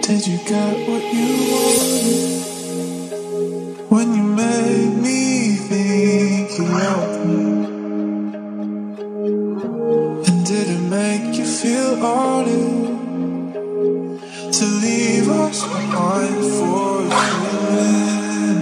Did you get what you wanted when you made me think you loved me? And did it make you feel honored to leave us behind for a feeling?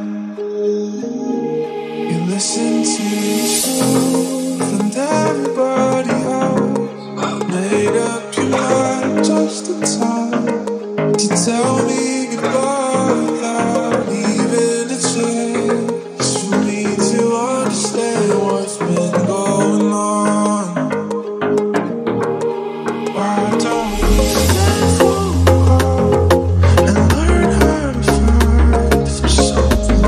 You listen to yourself and everybody else, made up your mind just in time to tell me goodbye without even a chance for me to understand what's been going on. Why don't we stand for a while and learn how to fight for something?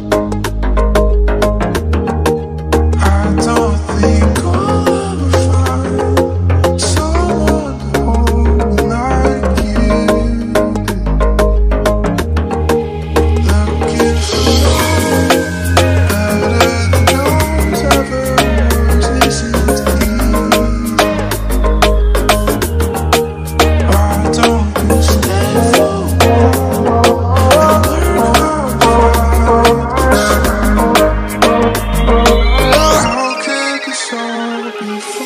I don't think I'll ever find someone to hold me like you did. Looking for love better than yours ever was isn't easy. Why don't you stand for a while and learn how to fight for something? How could this all be for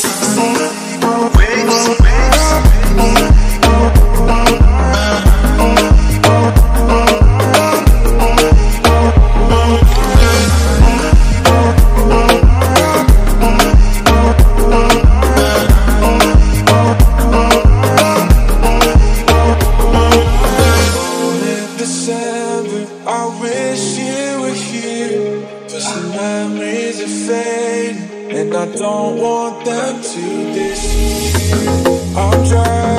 in December, I wish you were here, 'cause the memories are fading, and I don't want them to disappear. I'm driving